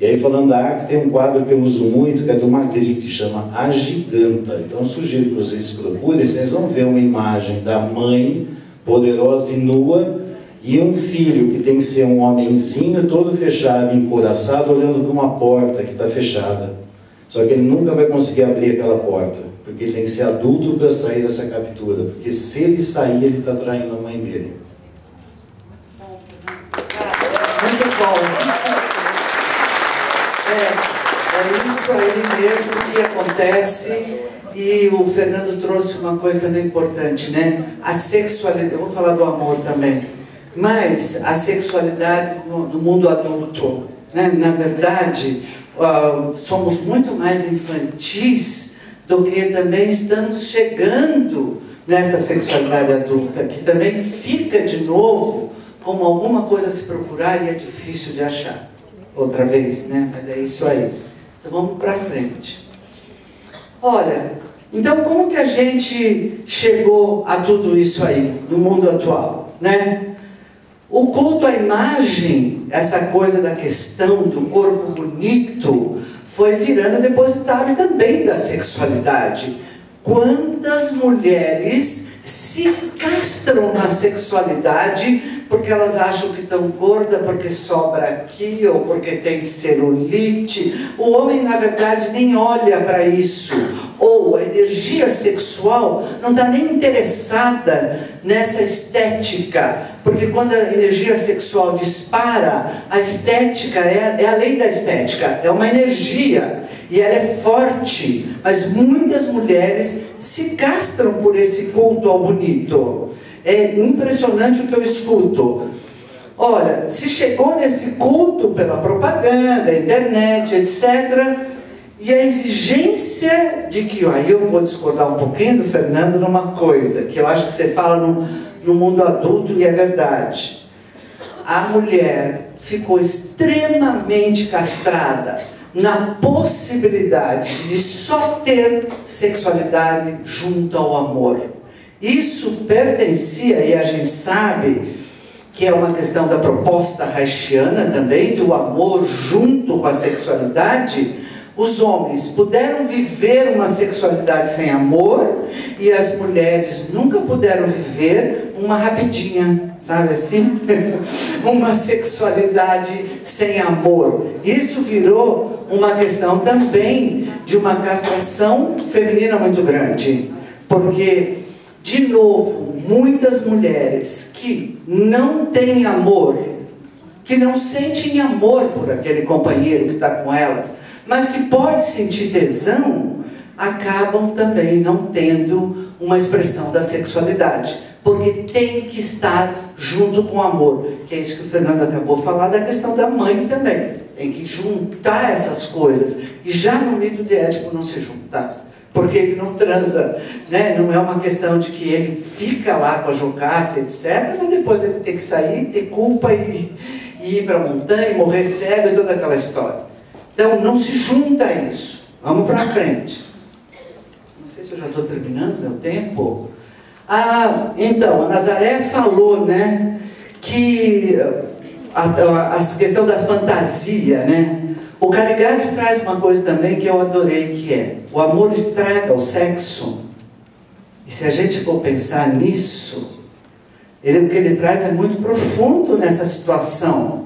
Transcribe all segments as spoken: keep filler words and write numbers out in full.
E aí, falando da arte, tem um quadro que eu uso muito, que é do Magritte, chama A Giganta. Então, sugiro que vocês procurem, vocês vão ver uma imagem da mãe, poderosa e nua, e um filho, que tem que ser um homenzinho, todo fechado, encouraçado, olhando para uma porta que está fechada. Só que ele nunca vai conseguir abrir aquela porta, porque ele tem que ser adulto para sair dessa captura. Porque se ele sair, ele está traindo a mãe dele. Muito bom. É, é isso aí mesmo que acontece. E o Fernando trouxe uma coisa também importante, né? A sexualidade, eu vou falar do amor também, mas a sexualidade no, no mundo adulto, né? Na verdade, uh, somos muito mais infantis do que também estamos chegando nessa sexualidade adulta, que também fica de novo como alguma coisa a se procurar e é difícil de achar. Outra vez, né? Mas é isso aí. Então vamos para frente. Olha, então como que a gente chegou a tudo isso aí, no mundo atual, né? O culto à imagem, essa coisa da questão do corpo bonito, foi virando depositário também da sexualidade. Quantas mulheres se castram na sexualidade porque elas acham que estão gordas porque sobra aqui ou porque tem celulite. O homem, na verdade, nem olha para isso. Ou a energia sexual não está nem interessada nessa estética, porque quando a energia sexual dispara, a estética é, é a lei da estética, é uma energia e ela é forte, mas muitas mulheres se castram por esse culto ao bonito. É impressionante o que eu escuto. Olha, se chegou nesse culto pela propaganda, internet, etcétera, e a exigência de que, aí eu vou discordar um pouquinho do Fernando numa coisa, que eu acho que você fala no, no mundo adulto e é verdade. A mulher ficou extremamente castrada na possibilidade de só ter sexualidade junto ao amor. Isso pertencia, e a gente sabe que é uma questão da proposta haitiana também, do amor junto com a sexualidade. Os homens puderam viver uma sexualidade sem amor e as mulheres nunca puderam viver uma rapidinha, sabe assim? Uma sexualidade sem amor. Isso virou uma questão também de uma castração feminina muito grande. Porque, de novo, muitas mulheres que não têm amor, que não sentem amor por aquele companheiro que está com elas, mas que pode sentir tesão, acabam também não tendo uma expressão da sexualidade, porque tem que estar junto com o amor, que é isso que o Fernando acabou de falar, da questão da mãe também, tem que juntar essas coisas, e já no mito de Édipo não se junta, porque ele não transa, né? Não é uma questão de que ele fica lá com a Jocasta, etcétera, mas depois ele tem que sair, ter culpa e, e ir para a montanha, e morrer cego e toda aquela história. Então, não se junta a isso. Vamos para frente. Não sei se eu já estou terminando meu tempo. Ah, então, a Nazaré falou, né, que a, a, a questão da fantasia, né? O Caligares traz uma coisa também que eu adorei, que é: o amor estraga o sexo. E se a gente for pensar nisso, ele, o que ele traz é muito profundo nessa situação.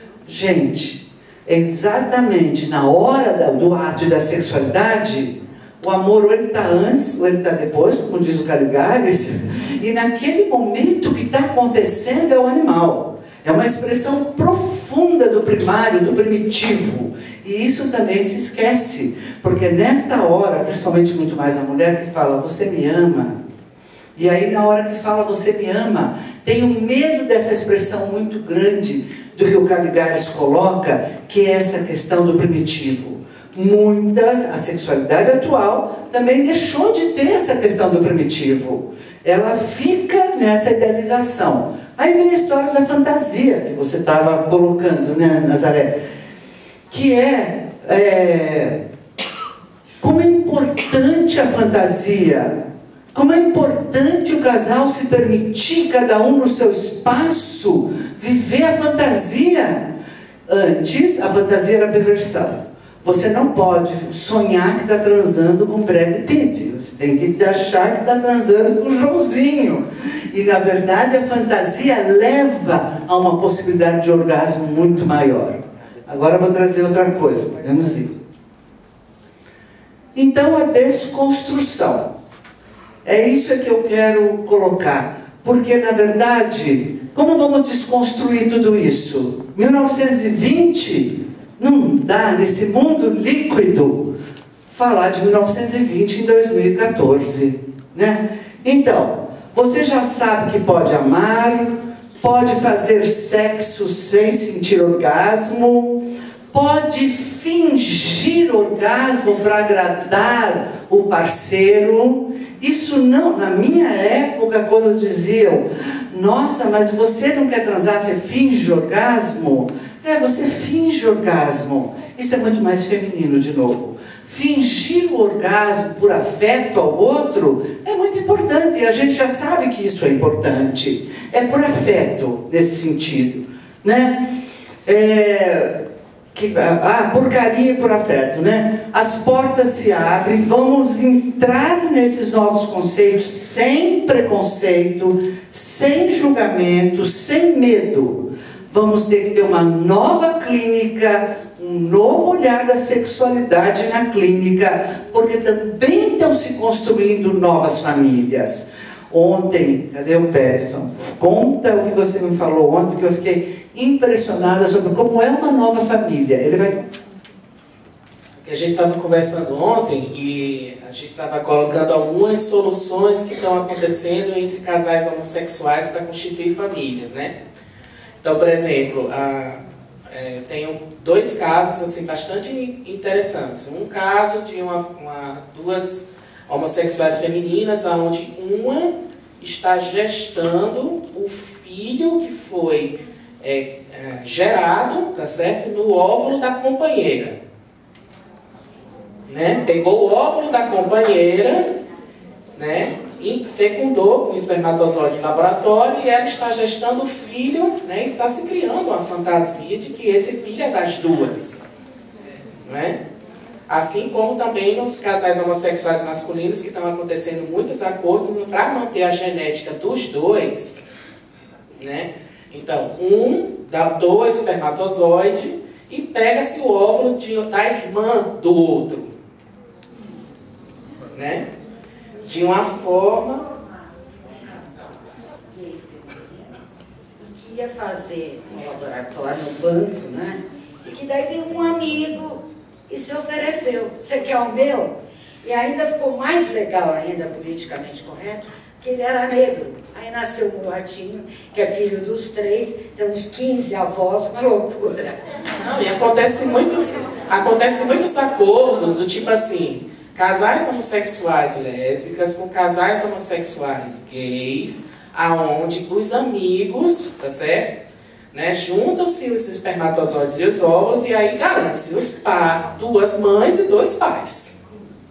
Gente, exatamente na hora da, do ato e da sexualidade, o amor ou ele está antes ou ele está depois, como diz o Caligares, e naquele momento que está acontecendo é o animal. É uma expressão profunda do primário, do primitivo. E isso também se esquece, porque nesta hora, principalmente muito mais a mulher que fala, você me ama. E aí na hora que fala, você me ama, tem um medo dessa expressão muito grande, do que o Caligares coloca, que é essa questão do primitivo. Muitas, a sexualidade atual também deixou de ter essa questão do primitivo. Ela fica nessa idealização. Aí vem a história da fantasia, que você estava colocando, né, Nazaré? Que é, é... como é importante a fantasia. Como é importante o casal se permitir, cada um no seu espaço, viver a fantasia. Antes, a fantasia era a perversão. Você não pode sonhar que está transando com Brad Pitt. Você tem que achar que está transando com o Joãozinho. E, na verdade, a fantasia leva a uma possibilidade de orgasmo muito maior. Agora eu vou trazer outra coisa, podemos ir. Então, a desconstrução. É isso que eu quero colocar. Porque, na verdade, como vamos desconstruir tudo isso? mil novecentos e vinte, não dá, nesse mundo líquido, falar de mil novecentos e vinte em dois mil e quatorze. Né? Então, você já sabe que pode amar, pode fazer sexo sem sentir orgasmo, pode fingir orgasmo para agradar o parceiro. Isso não, na minha época, quando diziam, nossa, mas você não quer transar, você finge orgasmo? É, você finge orgasmo. Isso é muito mais feminino, de novo. Fingir o orgasmo por afeto ao outro é muito importante, e a gente já sabe que isso é importante. É por afeto, nesse sentido. Né? É... Que, ah, porcaria por afeto, né? As portas se abrem, vamos entrar nesses novos conceitos sem preconceito, sem julgamento, sem medo. Vamos ter que ter uma nova clínica, um novo olhar da sexualidade na clínica, porque também estão se construindo novas famílias. Ontem, cadê o Peterson? Conta o que você me falou ontem, que eu fiquei impressionada sobre como é uma nova família. Ele vai... A gente estava conversando ontem e a gente estava colocando algumas soluções que estão acontecendo entre casais homossexuais para constituir famílias, né? Então, por exemplo, a, é, eu tenho dois casos assim, bastante interessantes. Um caso de uma, uma, duas homossexuais femininas, onde uma está gestando o filho que foi é, é, gerado, tá certo, no óvulo da companheira. Né? Pegou o óvulo da companheira, né? E fecundou com espermatozoide em laboratório, e ela está gestando o filho, né? Está se criando uma fantasia de que esse filho é das duas. Né? Assim como também nos casais homossexuais masculinos, que estão acontecendo muitos acordos para manter a genética dos dois. Né? Então, um dá dois espermatozoide e pega-se o óvulo de, da irmã do outro. Né? De uma forma... ia fazer um laboratório no banco, né? E que daí veio um amigo e se ofereceu. Você quer o meu? E ainda ficou mais legal ainda, politicamente correto, que ele era negro. Aí nasceu um mulatinho, que é filho dos três, tem uns quinze avós, uma loucura. Não, e acontece muitos, acontece muitos acordos do tipo assim, casais homossexuais lésbicas com casais homossexuais gays, aonde os amigos, tá certo? Né, juntam-se os espermatozoides e os óvulos, e aí garante-se os pa, duas mães e dois pais.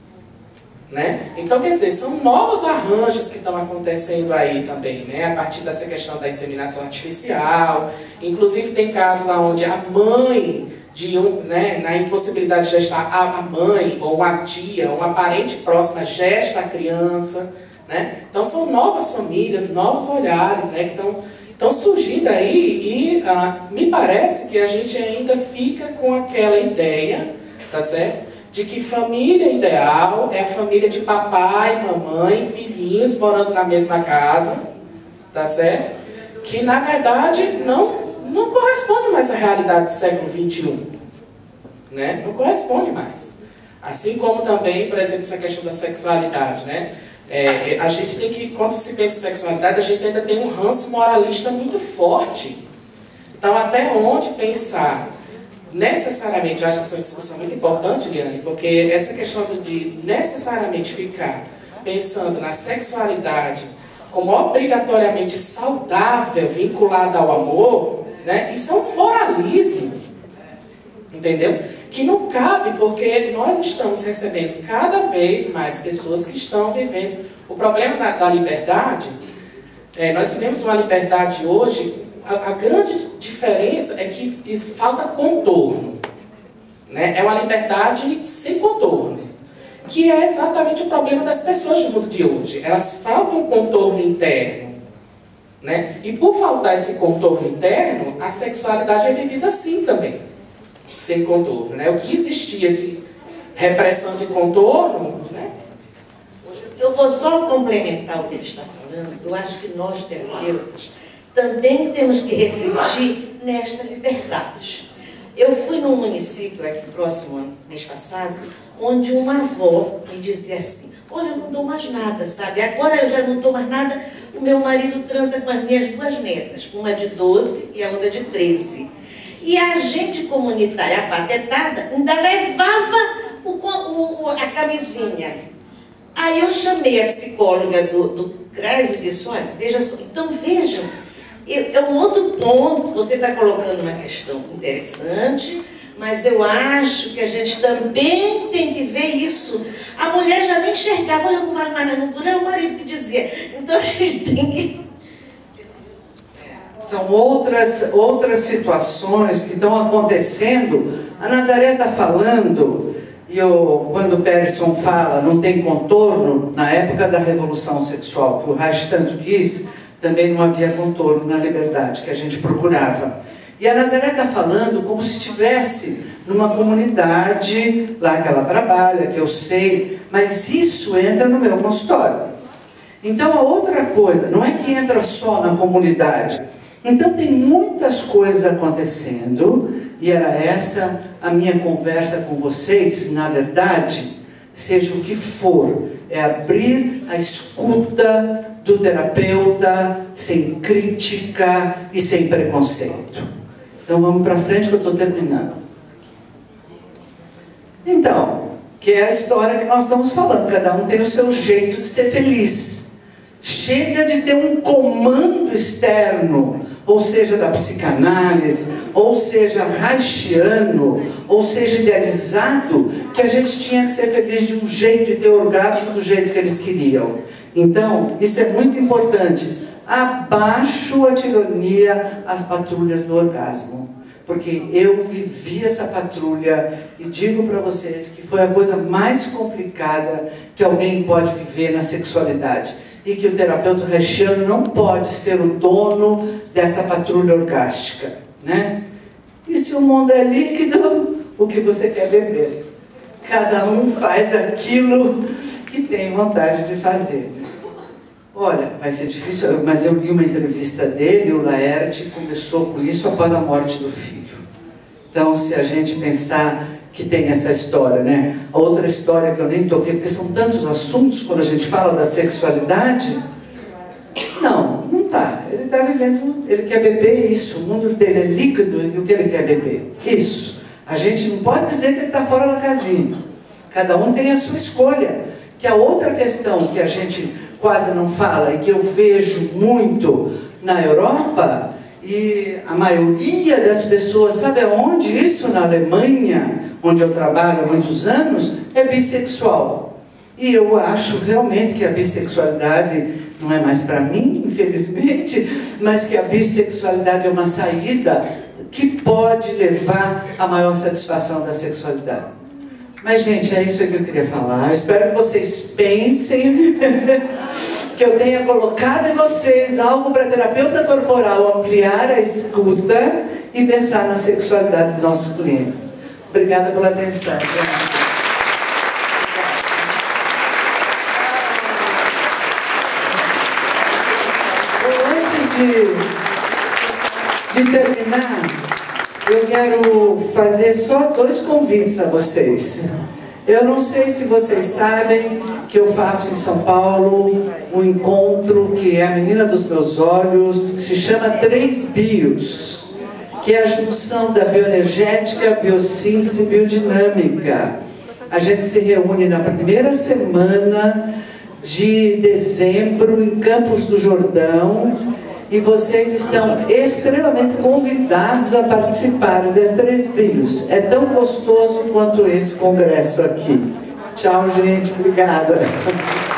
Né? Então, quer dizer, são novos arranjos que estão acontecendo aí também, né? A partir dessa questão da inseminação artificial. Inclusive, tem casos onde a mãe, de um, né, na impossibilidade de gestar, a mãe, ou a tia, ou uma parente próxima, gesta a criança. Né? Então, são novas famílias, novos olhares, né, que estão... Estão surgindo aí e ah, me parece que a gente ainda fica com aquela ideia, tá certo? De que família ideal é a família de papai, mamãe, filhinhos morando na mesma casa, tá certo? Que na verdade não, não corresponde mais à realidade do século vinte e um, né? Não corresponde mais. Assim como também, por exemplo, essa questão da sexualidade, né? É, a gente tem que, quando se pensa em sexualidade, a gente ainda tem um ranço moralista muito forte. Então, até onde pensar necessariamente, eu acho essa discussão muito importante, Liane, porque essa questão de necessariamente ficar pensando na sexualidade como obrigatoriamente saudável, vinculada ao amor, né, isso é um moralismo, entendeu? Que não cabe, porque nós estamos recebendo cada vez mais pessoas que estão vivendo. O problema da, da liberdade, é, nós vivemos uma liberdade hoje, a, a grande diferença é que falta contorno, né? É uma liberdade sem contorno, que é exatamente o problema das pessoas do mundo de hoje. Elas faltam um contorno interno, né? E por faltar esse contorno interno, a sexualidade é vivida assim também, sem contorno, né? O que existia de repressão de contorno, né? Eu vou só complementar o que ele está falando. Eu acho que nós, terapeutas, também temos que refletir nesta liberdade. Eu fui num município aqui próximo, mês passado, onde uma avó me dizia assim: olha, eu não dou mais nada, sabe? Agora eu já não dou mais nada, o meu marido transa com as minhas duas netas, uma de doze e a outra de treze. E a agente comunitária apatetada ainda levava o, o, a camisinha. Aí eu chamei a psicóloga do, do CRAS e disse: olha, veja só, então vejam, é um outro ponto, você está colocando uma questão interessante, mas eu acho que a gente também tem que ver isso. A mulher já nem enxergava, olha, não vai mais, não dura, é o marido que dizia. Então a gente tem que... São outras, outras situações que estão acontecendo. A Nazaré está falando, e eu, quando o Pearson fala, não tem contorno, na época da Revolução Sexual, que o Reich tanto quis, também não havia contorno na liberdade que a gente procurava. E a Nazaré está falando como se estivesse numa comunidade lá que ela trabalha, que eu sei, mas isso entra no meu consultório. Então a outra coisa, não é que entra só na comunidade. Então tem muitas coisas acontecendo, e era essa a minha conversa com vocês, na verdade, seja o que for, é abrir a escuta do terapeuta sem crítica e sem preconceito. Então vamos para frente que eu estou terminando. Então, que é a história que nós estamos falando, cada um tem o seu jeito de ser feliz. Chega de ter um comando externo, ou seja, da psicanálise, ou seja, reichiano, ou seja, idealizado, que a gente tinha que ser feliz de um jeito e ter orgasmo do jeito que eles queriam. Então, isso é muito importante. Abaixo a tirania, as patrulhas do orgasmo. Porque eu vivi essa patrulha e digo para vocês que foi a coisa mais complicada que alguém pode viver na sexualidade. E que o terapeuta reichiano não pode ser o dono dessa patrulha orgástica, né? E se o mundo é líquido, o que você quer beber? Cada um faz aquilo que tem vontade de fazer. Olha, vai ser difícil, mas eu li uma entrevista dele, o Laerte começou com isso após a morte do filho. Então, se a gente pensar que tem essa história, né? A outra história que eu nem toquei, porque são tantos assuntos quando a gente fala da sexualidade. Não, não tá. Ele está vivendo, ele quer beber isso, o mundo dele é líquido e o que ele quer beber? Isso. A gente não pode dizer que ele está fora da casinha. Cada um tem a sua escolha. Que a outra questão que a gente quase não fala e que eu vejo muito na Europa, e a maioria das pessoas, sabe aonde isso? Na Alemanha, onde eu trabalho há muitos anos, é bissexual. E eu acho realmente que a bissexualidade não é mais para mim, infelizmente, mas que a bissexualidade é uma saída que pode levar à maior satisfação da sexualidade. Mas, gente, é isso que eu queria falar. Eu espero que vocês pensem que eu tenha colocado em vocês algo para terapeuta corporal ampliar a escuta e pensar na sexualidade dos nossos clientes. Obrigada pela atenção. Antes de, de terminar, eu quero fazer só dois convites a vocês. Eu não sei se vocês sabem que eu faço em São Paulo um encontro que é a menina dos meus olhos, que se chama Três Bios, que é a junção da bioenergética, biossíntese e biodinâmica. A gente se reúne na primeira semana de dezembro em Campos do Jordão. E vocês estão extremamente convidados a participarem das Três Bios. É tão gostoso quanto esse congresso aqui. Tchau, gente. Obrigada.